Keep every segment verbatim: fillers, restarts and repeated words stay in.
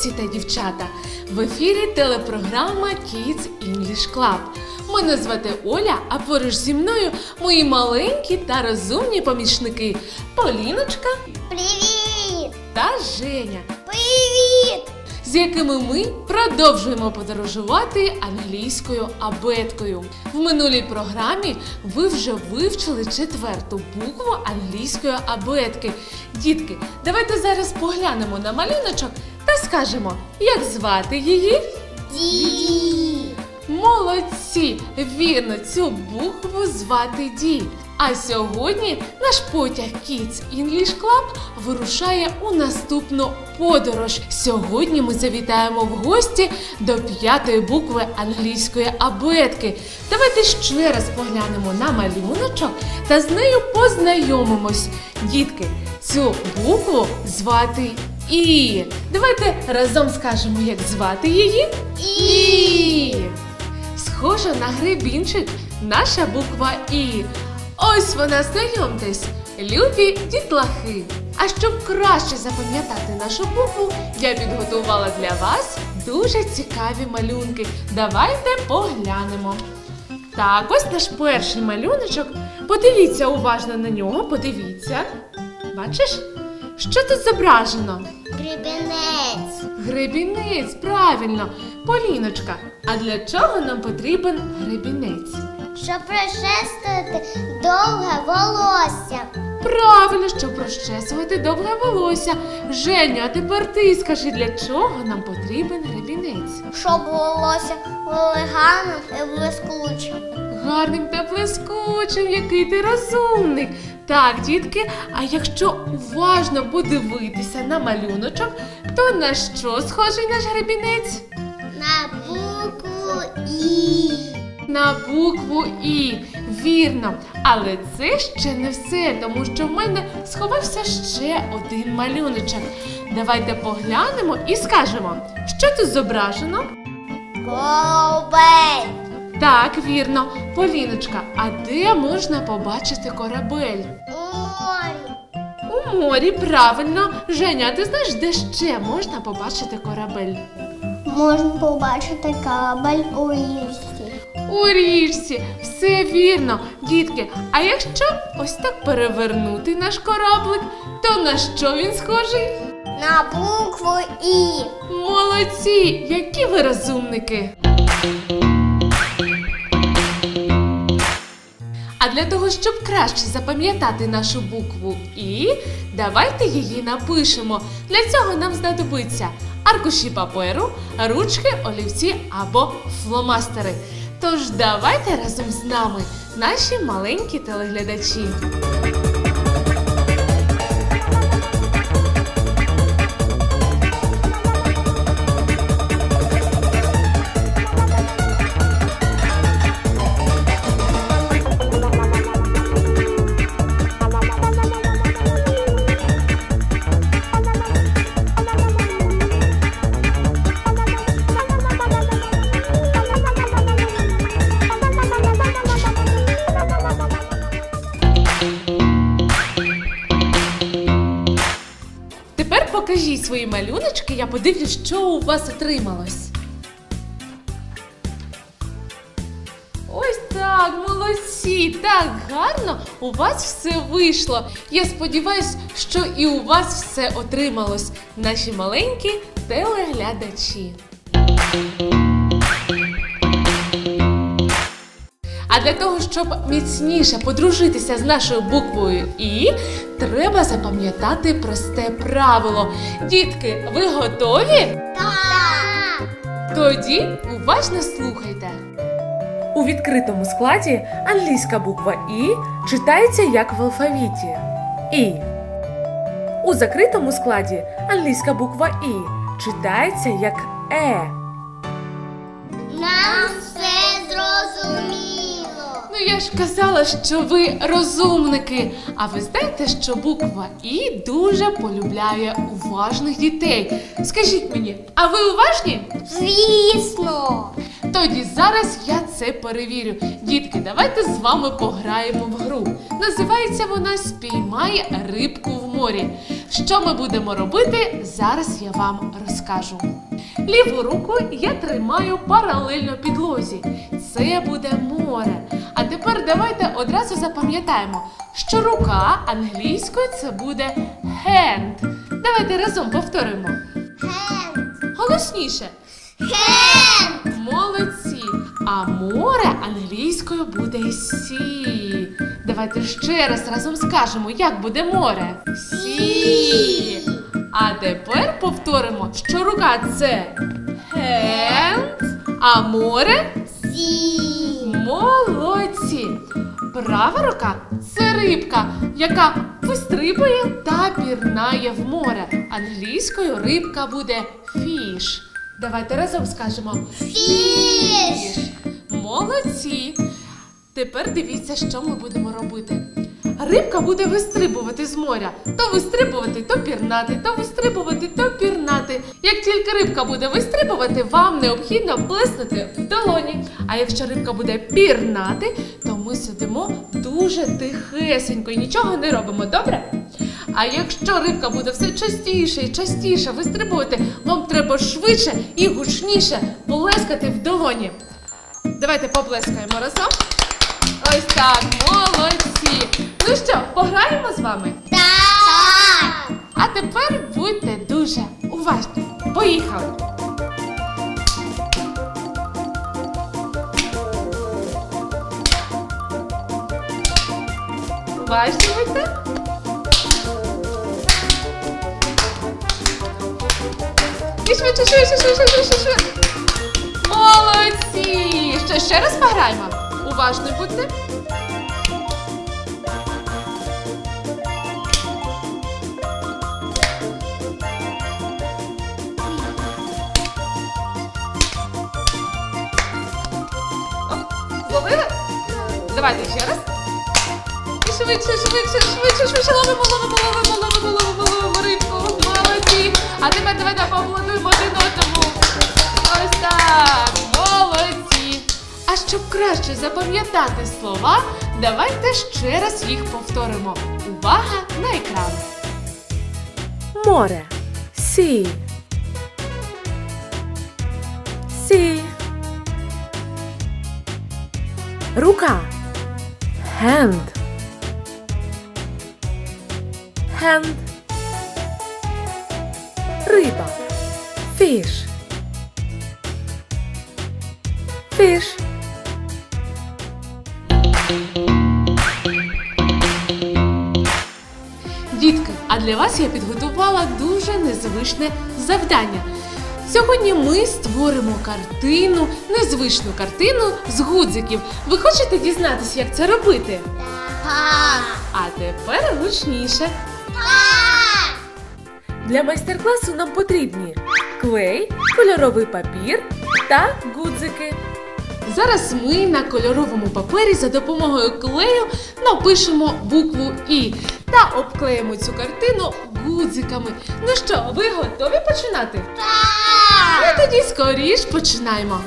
хлопці та дівчата! В ефірі телепрограма Kids English Club. Мене звати Оля, а поруч зі мною мої маленькі та розумні помічники Поліночка. Привіт! Та Женя. Привіт! З якими ми продовжуємо подорожувати англійською абеткою. В минулій програмі ви вже вивчили четверту букву англійської абетки. Дітки, давайте зараз поглянемо на малюночок та скажемо, як звати її? Ді! Молодці! Вірно, цю букву звати Ді. А сьогодні наш потяг Kids English Club вирушає у наступну подорож. Сьогодні ми завітаємо в гості до п'ятої букви англійської абетки. Давайте ще раз поглянемо на малюночок та з нею познайомимось. Дітки, цю букву звати І. Давайте разом скажемо, як звати її. І. Схожа на гребінчик наша буква І. Ось вона, знайомтесь, любі дітлахи. А щоб краще запам'ятати нашу букву, я підготувала для вас дуже цікаві малюнки. Давайте поглянемо. Так, ось наш перший малюночок. Подивіться уважно на нього, подивіться. Бачиш? Що тут зображено? Гребінець. Гребінець, правильно. Поліночка, а для чого нам потрібен гребінець? Щоб розчесувати довге волосся. Правильно, щоб розчесувати довге волосся. Женя, а тепер ти скажи, для чого нам потрібен гребінець? Щоб волосся було гарним і блискучим. Гарним та блискучим, який ти розумник. Так, дітки, а якщо уважно подивитися на малюночок, то на що схожий наш гребінець? На букву І. На букву І. Вірно. Але це ще не все, тому що в мене сховався ще один малюночок. Давайте поглянемо і скажемо, що тут зображено? Корабель. Так, вірно. Поліночка, а де можна побачити корабель? У морі. У морі, правильно. Женя, а ти знаєш, де ще можна побачити корабель? Можна побачити корабель у річці. У річці. Все вірно. Дітки, а якщо ось так перевернути наш кораблик, то на що він схожий? На букву І. Молодці! Які ви розумники! А для того, щоб краще запам'ятати нашу букву І, давайте її напишемо. Для цього нам знадобиться аркуші паперу, ручки, олівці або фломастери. Тож давайте разом з нами, наші маленькі телеглядачі. Покажіть свої малюночки, я подивлюсь, що у вас отрималось. Ось так, молодці, так гарно у вас все вийшло. Я сподіваюся, що і у вас все отрималось, наші маленькі телеглядачі. А для того, щоб міцніше подружитися з нашою буквою І, треба запам'ятати просте правило. Дітки, ви готові? Так! Тоді уважно слухайте. У відкритому складі англійська буква І читається як в алфавіті. І. У закритому складі англійська буква І читається як Е. Нам все зрозуміло. Ну, я ж казала, що ви розумники. А ви знаєте, що буква І дуже полюбляє уважних дітей? Скажіть мені, а ви уважні? Звісно. Тоді зараз я це перевірю. Дітки, давайте з вами пограємо в гру. Називається вона «Спіймай рибку в морі». Що ми будемо робити, зараз я вам розкажу. Ліву руку я тримаю паралельно підлозі. Це буде море. А тепер давайте одразу запам'ятаємо, що рука англійською це буде hand. Давайте разом повторимо. Hand. Голосніше. Hand. Молодці. А море англійською буде sea. Давайте ще раз разом скажемо, як буде море. Sea. А тепер повторимо, що рука це hand, а море Sea. молодці. Права рука це рибка, яка вистрибує та пірнає в море. Англійською рибка буде fish. Давайте разом скажемо Fish. Молодці. Тепер дивіться, що ми будемо робити. Рибка буде вистрибувати з моря. То вистрибувати, то пірнати, то вистрибувати, то пірнати. Як тільки рибка буде вистрибувати, вам необхідно плеснути в долоні. А якщо рибка буде пірнати, то ми сидимо дуже тихесенько і нічого не робимо, добре? А якщо рибка буде все частіше і частіше вистрибувати, вам треба швидше і гучніше плескати в долоні. Давайте поплескаємо разом. Ось так, молодці. Ну що, пограємо з вами? Так. А тепер будьте дуже уважні. Поїхали! Уважні будьте. І швидше, швидше, швидше, швидше, швидше. Молодці! Що, ще раз пограємо? Уважні будьте. Зловили? Давайте ще раз. І швидше, швидше, швидше, швидше ловимо, ловимо, ловимо, ловимо, ловимо, ловимо рибку. Молодці. А тепер давайте поаплодуємо один одному. Ось так. Молодці. А щоб краще запам'ятати слова, давайте ще раз їх повторимо. Увага на екран. Море. Sea. Sea. Рука. Hand. Hand. Риба. Fish. Fish. Дітки, а для вас я підготувала дуже незвичне завдання. Сьогодні ми створимо картину, незвичну картину з гудзиків. Ви хочете дізнатися, як це робити? Так. А тепер гучніше. Так. Для майстер-класу нам потрібні клей, кольоровий папір та гудзики. Зараз ми на кольоровому папері за допомогою клею напишемо букву І та обклеїмо цю картину гудзиками. Ну що, ви готові починати? Так. Ну тоді скоріш починаємо.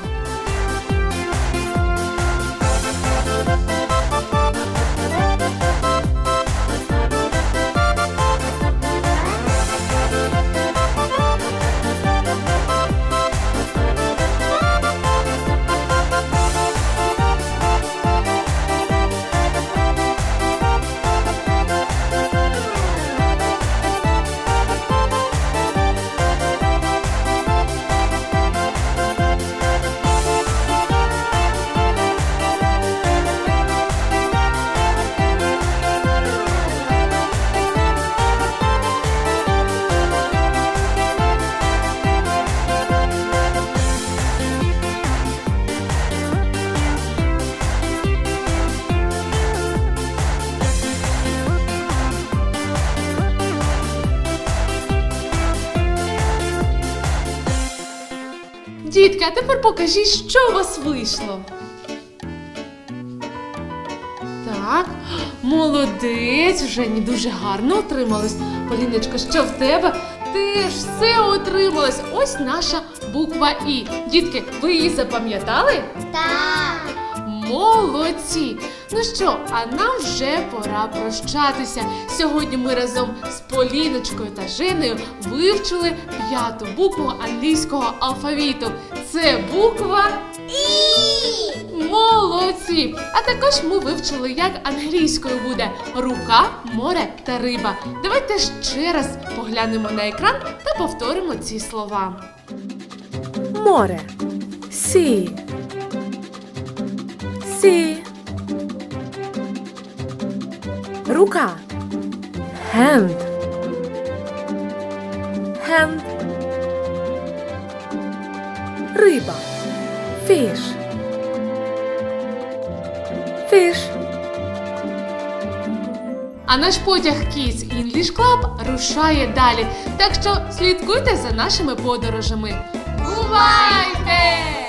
Дітки, а тепер покажіть, що у вас вийшло. Так, молодець, вже не дуже гарно отрималось. Поліночка, що в тебе? Теж все отрималось. Ось наша буква І. Дітки, ви її запам'ятали? Так. Молодці! Ну що, а нам вже пора прощатися. Сьогодні ми разом з Поліночкою та Женею вивчили п'яту букву англійського алфавіту. Це буква І! Молодці! А також ми вивчили, як англійською буде рука, море та риба. Давайте ще раз поглянемо на екран та повторимо ці слова. Море. Sea. Sea. Рука. Hand. Hand. Риба. Fish. Fish. А наш потяг Kids English Club рушає далі. Так що слідкуйте за нашими подорожами. Бувайте!